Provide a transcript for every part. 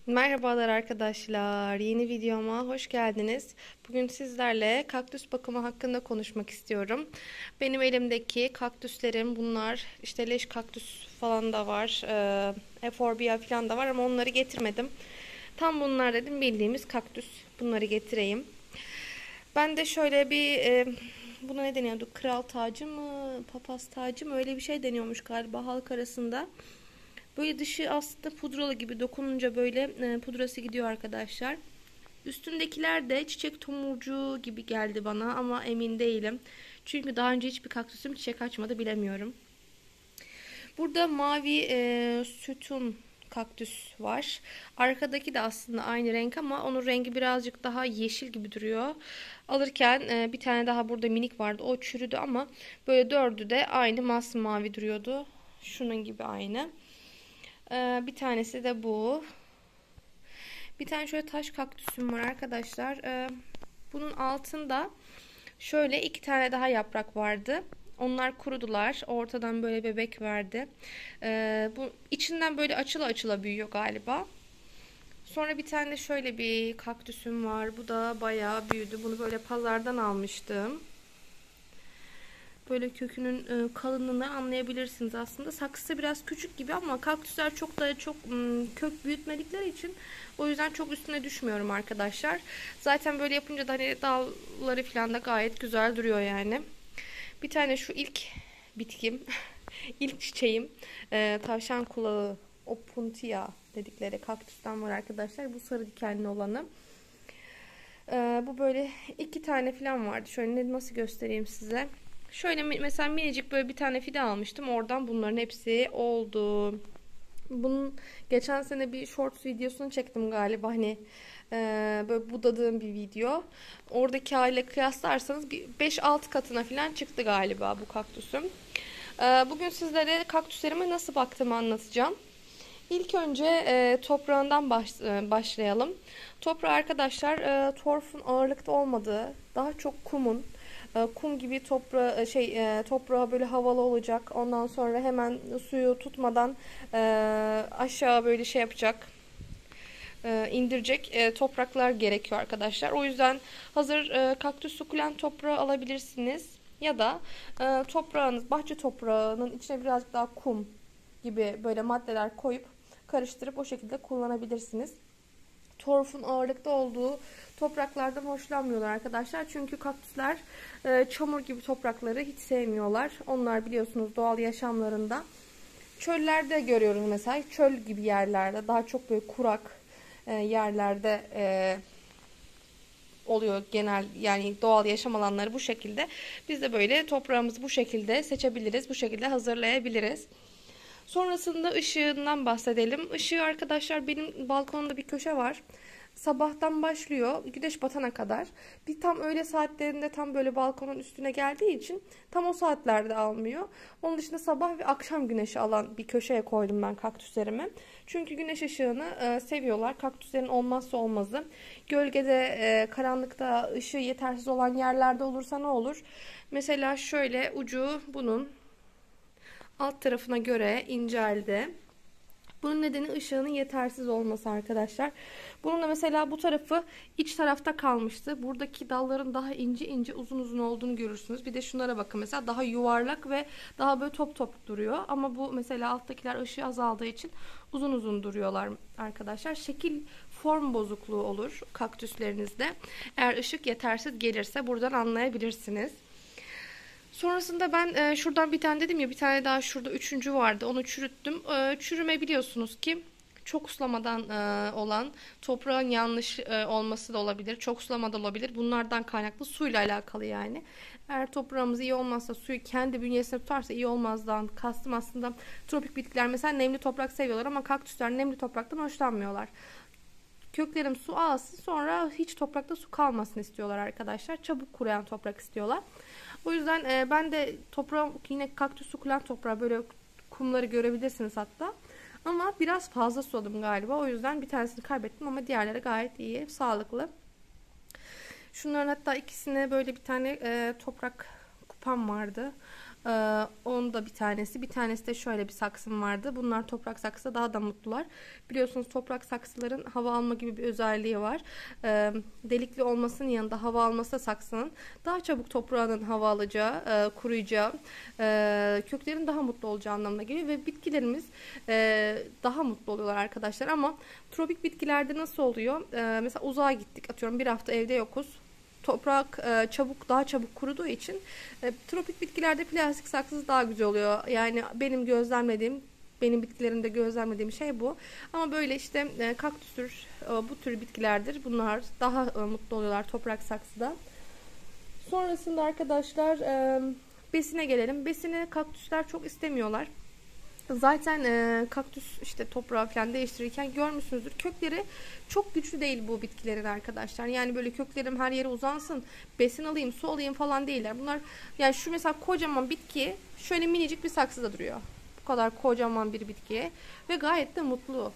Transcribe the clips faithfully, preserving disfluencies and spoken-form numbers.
Merhabalar arkadaşlar. Yeni videoma hoş geldiniz. Bugün sizlerle kaktüs bakımı hakkında konuşmak istiyorum. Benim elimdeki kaktüslerim bunlar. İşte leş kaktüs falan da var. E, eforbia falan da var ama onları getirmedim. Tam bunlar dedim bildiğimiz kaktüs. Bunları getireyim. Ben de şöyle bir e, buna ne deniyordu? Kral tacı mı? Papaz tacı mı? Öyle bir şey deniyormuş galiba halk arasında. Böyle dışı aslında pudralı gibi dokununca böyle e, pudrası gidiyor arkadaşlar. Üstündekiler de çiçek tomurcuğu gibi geldi bana ama emin değilim. Çünkü daha önce hiçbir kaktüsüm çiçek açmadı bilemiyorum. Burada mavi e, sütun kaktüs var. Arkadaki de aslında aynı renk ama onun rengi birazcık daha yeşil gibi duruyor. Alırken e, bir tane daha burada minik vardı. O çürüdü ama böyle dördü de aynı masmavi duruyordu. Şunun gibi aynı. Ee, bir tanesi de bu. Bir tane şöyle taş kaktüsüm var arkadaşlar. Ee, bunun altında şöyle iki tane daha yaprak vardı. Onlar kurudular. Ortadan böyle bebek verdi. Ee, bu içinden böyle açıla açıla büyüyor galiba. Sonra bir tane de şöyle bir kaktüsüm var. Bu da bayağı büyüdü. Bunu böyle pazardan almıştım. Böyle kökünün e, kalınlığını anlayabilirsiniz aslında. Saksısı biraz küçük gibi ama kaktüsler çok da çok kök büyütmedikleri için o yüzden çok üstüne düşmüyorum arkadaşlar. Zaten böyle yapınca da hani dalları falan da gayet güzel duruyor yani. Bir tane şu ilk bitkim, ilk çiçeğim e, tavşan kulağı opuntia dedikleri kaktüsten var arkadaşlar. Bu sarı dikenli olanı. E, bu böyle iki tane falan vardı. Şöyle nasıl göstereyim size. Şöyle mesela minicik böyle bir tane fide almıştım. Oradan bunların hepsi oldu. Bunun geçen sene bir shorts videosunu çektim galiba. Hani e, böyle budadığım bir video. Oradaki haliyle kıyaslarsanız bir beş altı katına falan çıktı galiba bu kaktüsüm. E, bugün sizlere kaktüslerime nasıl baktığımı anlatacağım. İlk önce e, toprağından baş, e, başlayalım. Toprağı arkadaşlar e, torfun ağırlıkta olmadığı, daha çok kumun, e, kum gibi toprağı şey e, toprağı böyle havalı olacak. Ondan sonra hemen suyu tutmadan e, aşağı böyle şey yapacak, e, indirecek e, topraklar gerekiyor arkadaşlar. O yüzden hazır e, kaktüs sukulent toprağı alabilirsiniz. Ya da e, toprağınız, bahçe toprağının içine birazcık daha kum gibi böyle maddeler koyup karıştırıp o şekilde kullanabilirsiniz. Torfun ağırlıkta olduğu topraklardan hoşlanmıyorlar arkadaşlar. Çünkü kaktüsler e, çamur gibi toprakları hiç sevmiyorlar. Onlar biliyorsunuz doğal yaşamlarında. Çöllerde görüyoruz mesela. Çöl gibi yerlerde daha çok böyle kurak e, yerlerde e, oluyor genel yani doğal yaşam alanları bu şekilde. Biz de böyle toprağımızı bu şekilde seçebiliriz. Bu şekilde hazırlayabiliriz. Sonrasında ışığından bahsedelim. Işığı arkadaşlar benim balkonumda bir köşe var. Sabahtan başlıyor güneş batana kadar. Bir tam öğle saatlerinde tam böyle balkonun üstüne geldiği için tam o saatlerde almıyor. Onun dışında sabah ve akşam güneşi alan bir köşeye koydum ben kaktüslerimi. Çünkü güneş ışığını e, seviyorlar. Kaktüslerin olmazsa olmazı. Gölgede, e, karanlıkta ışığı yetersiz olan yerlerde olursa ne olur? Mesela şöyle ucu bunun alt tarafına göre inceldi. Bunun nedeni ışığının yetersiz olması arkadaşlar. Bunun da mesela bu tarafı iç tarafta kalmıştı. Buradaki dalların daha ince ince uzun uzun olduğunu görürsünüz. Bir de şunlara bakın mesela daha yuvarlak ve daha böyle top top duruyor. Ama bu mesela alttakiler ışığı azaldığı için uzun uzun duruyorlar arkadaşlar. Şekil form bozukluğu olur kaktüslerinizde. Eğer ışık yetersiz gelirse buradan anlayabilirsiniz. Sonrasında ben e, şuradan bir tane dedim ya bir tane daha şurada üçüncü vardı onu çürüttüm. E, çürüme biliyorsunuz ki çok sulamadan e, olan toprağın yanlış e, olması da olabilir. Çok sulamada olabilir. Bunlardan kaynaklı suyla alakalı yani. Eğer toprağımız iyi olmazsa suyu kendi bünyesinde tutarsa iyi olmazdan kastım aslında tropik bitkiler mesela nemli toprak seviyorlar ama kaktüsler nemli topraktan hoşlanmıyorlar. Köklerim su alsın sonra hiç toprakta su kalmasın istiyorlar arkadaşlar. Çabuk kuruyan toprak istiyorlar. O yüzden e, ben de toprağı yine kaktüs sukulent toprağı böyle kumları görebilirsiniz hatta. Ama biraz fazla suladım galiba. O yüzden bir tanesini kaybettim ama diğerleri gayet iyi, sağlıklı. Şunların hatta ikisine böyle bir tane e, toprak kupam vardı. Ee, onun da bir tanesi. Bir tanesi de şöyle bir saksım vardı. Bunlar toprak saksıda daha da mutlular. Biliyorsunuz toprak saksıların hava alma gibi bir özelliği var. Ee, delikli olmasının yanında hava alması da saksının daha çabuk toprağının hava alacağı, e, kuruyacağı, e, köklerin daha mutlu olacağı anlamına geliyor ve bitkilerimiz e, daha mutlu oluyorlar arkadaşlar. Ama tropik bitkilerde nasıl oluyor? E, mesela uzağa gittik, atıyorum bir hafta evde yokuz. Toprak e, çabuk daha çabuk kuruduğu için e, tropik bitkilerde plastik saksısı daha güzel oluyor. Yani benim gözlemlediğim, benim bitkilerimde gözlemlediğim şey bu. Ama böyle işte e, kaktüstür, e, bu tür bitkilerdir. Bunlar daha e, mutlu oluyorlar toprak saksıda. Sonrasında arkadaşlar e, besine gelelim. Besini kaktüsler çok istemiyorlar. Zaten e, kaktüs işte toprağı falan değiştirirken görmüşsünüzdür. Kökleri çok güçlü değil bu bitkilerin arkadaşlar. Yani böyle köklerim her yere uzansın, besin alayım, su alayım falan değiller. Bunlar yani şu mesela kocaman bitki şöyle minicik bir saksıda duruyor. Bu kadar kocaman bir bitki ve gayet de mutlu.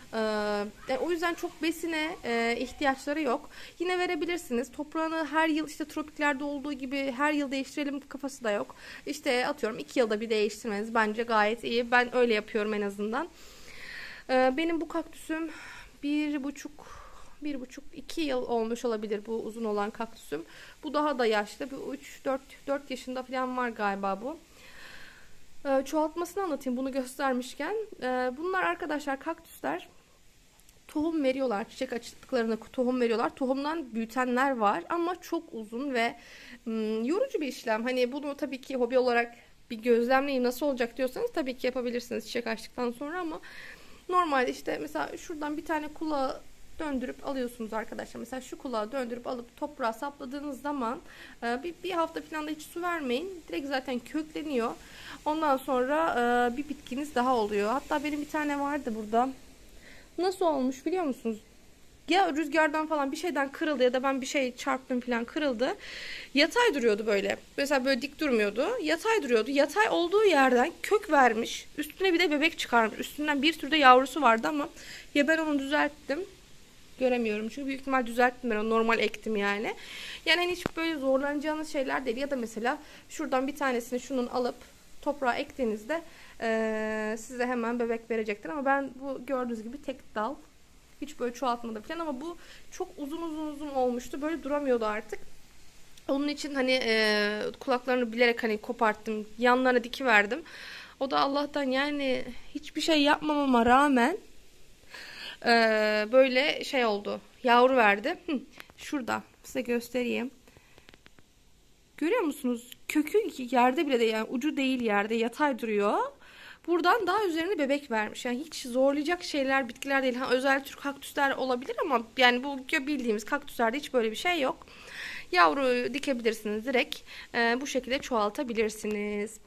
Ee, o yüzden çok besine e, ihtiyaçları yok. Yine verebilirsiniz. Toprağını her yıl işte tropiklerde olduğu gibi her yıl değiştirelim kafası da yok. İşte atıyorum iki yılda bir değiştirmeniz bence gayet iyi. Ben öyle yapıyorum en azından. Ee, benim bu kaktüsüm bir buçuk bir buçuk iki yıl olmuş olabilir bu uzun olan kaktüsüm. Bu daha da yaşlı. Bu üç dört dört yaşında falan var galiba bu. Ee, çoğaltmasını anlatayım bunu göstermişken. Ee, bunlar arkadaşlar kaktüsler. Tohum veriyorlar. Çiçek açtıklarına tohum veriyorlar. Tohumdan büyütenler var ama çok uzun ve ım, yorucu bir işlem. Hani bunu tabii ki hobi olarak bir gözlemleyin nasıl olacak diyorsanız tabii ki yapabilirsiniz çiçek açtıktan sonra ama normalde işte mesela şuradan bir tane kulağı döndürüp alıyorsunuz arkadaşlar. Mesela şu kulağı döndürüp alıp toprağa sapladığınız zaman e, bir, bir hafta falan da hiç su vermeyin. Direkt zaten kökleniyor. Ondan sonra e, bir bitkiniz daha oluyor. Hatta benim bir tane vardı burada. Nasıl olmuş biliyor musunuz? Ya rüzgardan falan bir şeyden kırıldı ya da ben bir şey çarptım falan kırıldı. Yatay duruyordu böyle. Mesela böyle dik durmuyordu. Yatay duruyordu. Yatay olduğu yerden kök vermiş. Üstüne bir de bebek çıkarmış. Üstünden bir sürü de yavrusu vardı ama ya ben onu düzelttim. Göremiyorum çünkü büyük ihtimal düzelttim ben onu, normal ektim yani. Yani hani hiç böyle zorlanacağınız şeyler değil. Ya da mesela şuradan bir tanesini şunun alıp toprağa ektiğinizde ee, size hemen bebek verecektir. Ama ben bu gördüğünüz gibi tek dal. Hiç böyle çoğaltmadı falan ama bu çok uzun uzun uzun olmuştu. Böyle duramıyordu artık. Onun için hani e, kulaklarını bilerek hani koparttım. Yanlarına dikiverdim. O da Allah'tan yani hiçbir şey yapmamama rağmen e, böyle şey oldu. Yavru verdi. Hı, şurada size göstereyim. Görüyor musunuz? Kökü yerde bile değil, yani ucu değil yerde, yatay duruyor. Buradan daha üzerine bebek vermiş. Yani hiç zorlayacak şeyler, bitkiler değil. Ha, özel tür kaktüsler olabilir ama yani bu bildiğimiz kaktüslerde hiç böyle bir şey yok. Yavru dikebilirsiniz direkt. Ee, bu şekilde çoğaltabilirsiniz.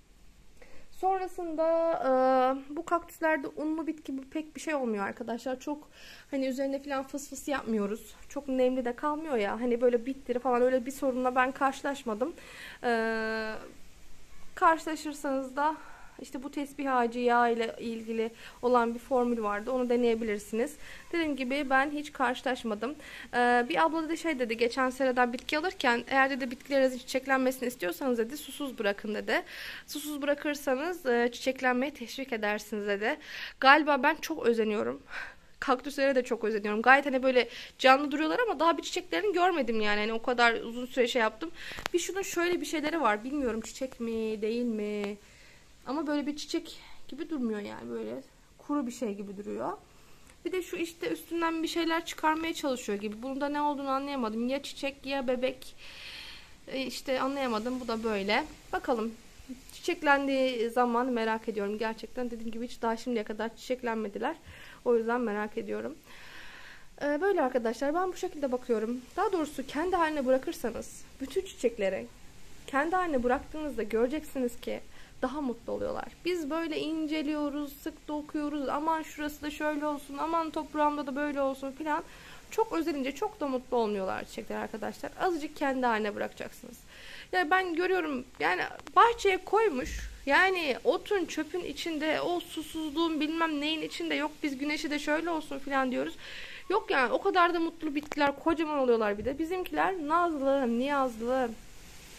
Sonrasında e, bu kaktüslerde unlu bitki pek bir şey olmuyor arkadaşlar. Çok hani üzerine falan fıs fıs yapmıyoruz. Çok nemli de kalmıyor ya. Hani böyle bitleri falan öyle bir sorunla ben karşılaşmadım. E, karşılaşırsanız da İşte bu tesbih ağacı yağı ile ilgili olan bir formül vardı. Onu deneyebilirsiniz. Dediğim gibi ben hiç karşılaşmadım. Ee, bir abla da şey dedi. Geçen seneden bitki alırken eğer dedi bitkilerinizin çiçeklenmesini istiyorsanız dedi susuz bırakın dedi. Susuz bırakırsanız e, çiçeklenmeye teşvik edersiniz dedi. Galiba ben çok özeniyorum. Kaktüslere de çok özeniyorum. Gayet hani böyle canlı duruyorlar ama daha bir çiçeklerini görmedim yani. Hani o kadar uzun süre şey yaptım. Bir şunun şöyle bir şeyleri var. Bilmiyorum çiçek mi değil mi? Ama böyle bir çiçek gibi durmuyor yani, böyle kuru bir şey gibi duruyor. Bir de şu işte üstünden bir şeyler çıkarmaya çalışıyor gibi. Bunda ne olduğunu anlayamadım. Ya çiçek ya bebek. E işte anlayamadım. Bu da böyle. Bakalım. Çiçeklendiği zaman merak ediyorum. Gerçekten dediğim gibi hiç daha şimdiye kadar çiçeklenmediler. O yüzden merak ediyorum. Ee, böyle arkadaşlar ben bu şekilde bakıyorum. Daha doğrusu kendi haline bırakırsanız bütün çiçekleri kendi haline bıraktığınızda göreceksiniz ki daha mutlu oluyorlar. Biz böyle inceliyoruz, sık dokuyoruz. Aman şurası da şöyle olsun, aman toprağımda da böyle olsun filan. Çok özelince çok da mutlu olmuyorlar çiçekler arkadaşlar. Azıcık kendi haline bırakacaksınız. Ya ben görüyorum yani bahçeye koymuş. Yani otun çöpün içinde, o susuzluğun bilmem neyin içinde, yok biz güneşi de şöyle olsun filan diyoruz. Yok yani o kadar da mutlu bitkiler kocaman oluyorlar bir de. Bizimkiler nazlı, niyazlı.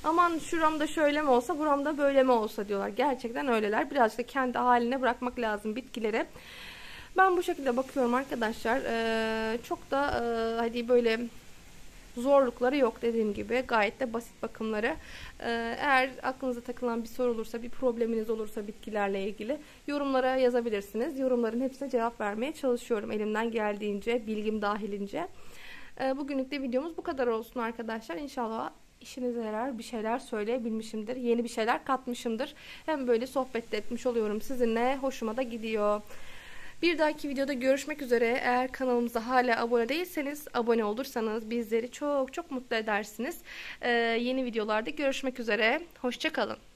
Aman şuramda şöyle mi olsa, buramda böyle mi olsa diyorlar. Gerçekten öyleler. Birazcık da kendi haline bırakmak lazım bitkileri. Ben bu şekilde bakıyorum arkadaşlar. Ee, çok da e, hadi böyle zorlukları yok, dediğim gibi gayet de basit bakımları. Ee, eğer aklınıza takılan bir soru olursa, bir probleminiz olursa bitkilerle ilgili yorumlara yazabilirsiniz. Yorumların hepsine cevap vermeye çalışıyorum elimden geldiğince, bilgim dahilince. Ee, bugünlük de videomuz bu kadar olsun arkadaşlar. İnşallah işinize yarar, bir şeyler söyleyebilmişimdir. Yeni bir şeyler katmışımdır. Hem böyle sohbet de etmiş oluyorum sizinle. Hoşuma da gidiyor. Bir dahaki videoda görüşmek üzere. Eğer kanalımıza hala abone değilseniz, abone olursanız bizleri çok çok mutlu edersiniz. Ee, yeni videolarda görüşmek üzere. Hoşça kalın.